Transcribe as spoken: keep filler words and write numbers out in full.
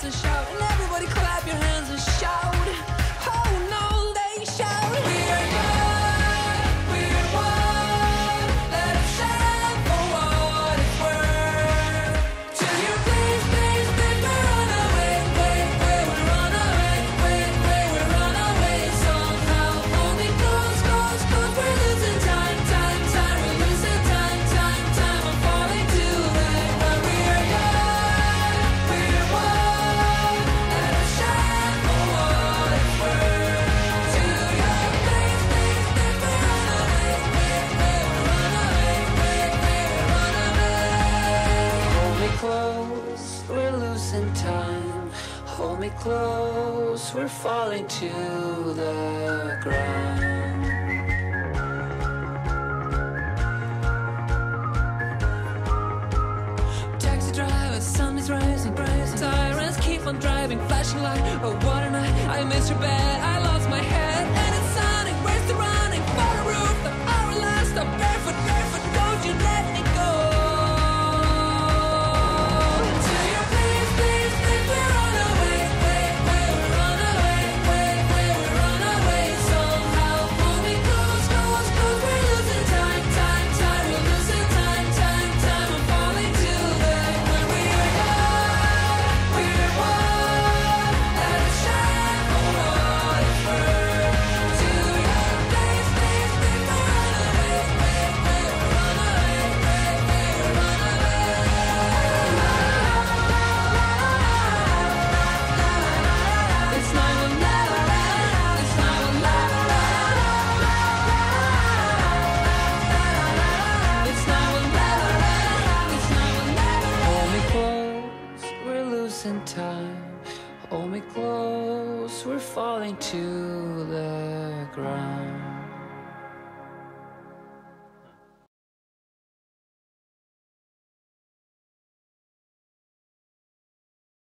and shout, and everybody clap your hands and shout. Oh no, they shout. We are young, we are one. Let us stand for what it's worth. To your place, place, place, we run away, wait, wait, we run away, wait, wait, we run away. Somehow, hold me close, close, close. We're losing time, time, time. We're losing time, time, time. I'm falling to the ground. We are young, we are one. Let us shine for what it's worth. To your place, place, place, we run away, wait, wait, we run away, wait, wait, we run away. Hold me close, we're losing time. Hold me close, we're falling to the ground. Taxi driver, sun is rising, rising. Sirens keep on driving, flashing light. Oh, what a night! I missed your bed, I lost my head, and it's sunny. Where's the running? For the roof, the hour last. I'm barefoot, barefoot. Don't you let me go. To your place, place, place. We run away, wait, wait, we run away, wait, wait, we run away. Somehow, pull me close, close, close. We're losing time, time, time. We're losing time, time, time. I'm falling to the ground. We are young, we are one. Let us shine for what it's worth. To your place, place, place. We run away, wait, wait, we run away, wait, wait, we run away. This night will never end. This night will never end. This night will never end. This night will never end. Hold me close, we're losing time. Hold me close, we're falling to the ground.